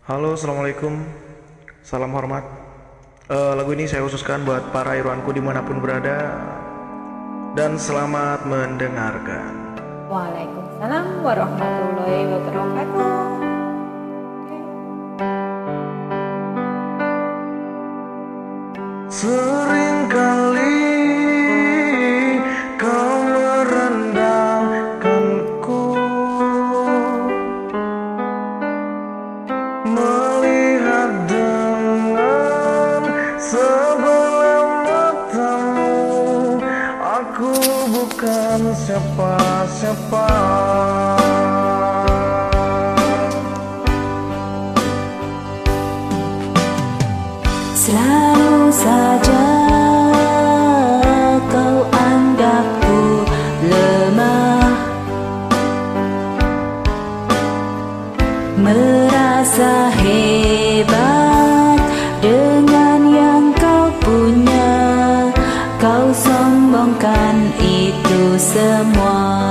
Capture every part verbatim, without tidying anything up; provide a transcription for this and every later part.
Halo, assalamualaikum. Salam hormat. Eh, lagu ini saya khususkan buat para Irwanku dimanapun berada. Dan selamat mendengarkan. Waalaikumsalam warahmatullahi wabarakatuh. Seringkali kau merendahkanku, melihat dengan sebelah matamu. Aku bukan siapa-siapa. Selalu saja kau anggapku lemah, merasa hebat dengan yang kau punya. Kau sombongkan itu semua.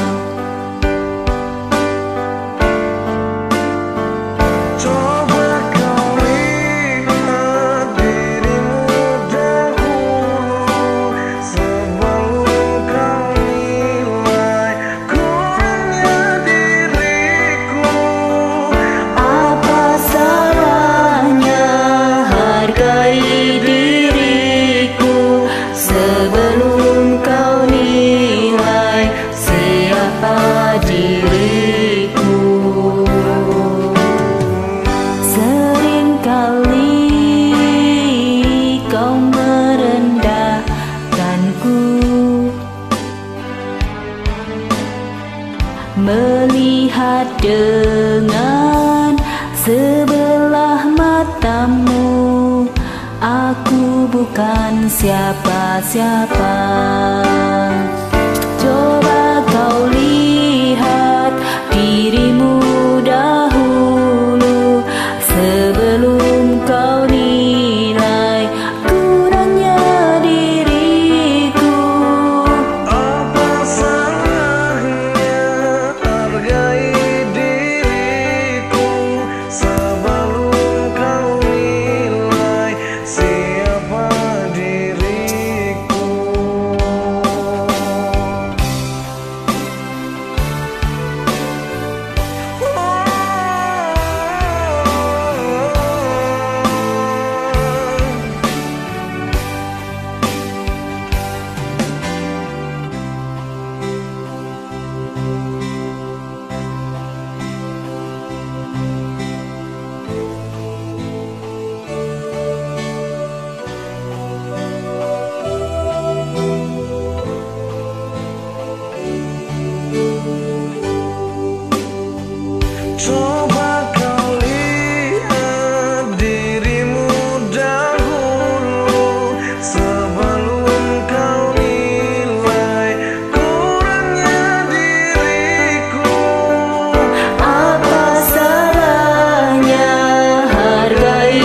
Melihat dengan sebelah matamu, aku bukan siapa-siapa. Coba kau lihat dirimu dahulu sebelum kau nilai kurangnya diriku. Apa salahnya hargai diriku sebelum kau nilai siapa diriku. Coba kau lihat dirimu dahulu sebelum kau nilai kurangnya diriku. Apa salahnya hargai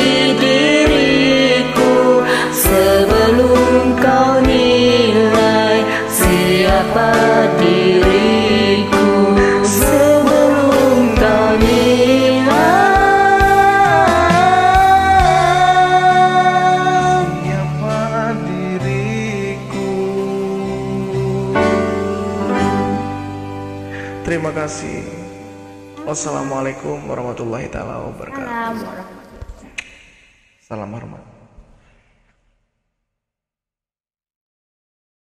diriku sebelum kau nilai siapa diriku. Sebelum kau nilai Siapa diriku. Terima kasih. Wassalamualaikum warahmatullahi taala wabarakatuh. Salam warahmatullahi wabarakatuh. Salam hormat.